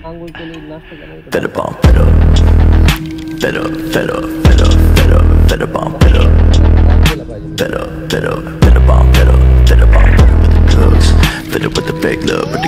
आंगुल के लिए नाश्ता करने के Fed up, I'm fed up. Fed up, fed up, fed up, fed up, fed up, I'm fed up. Fed up, fed up, fed up, I'm fed up. Fed up, I'm fed up with the drugs. Fed up with the fake love.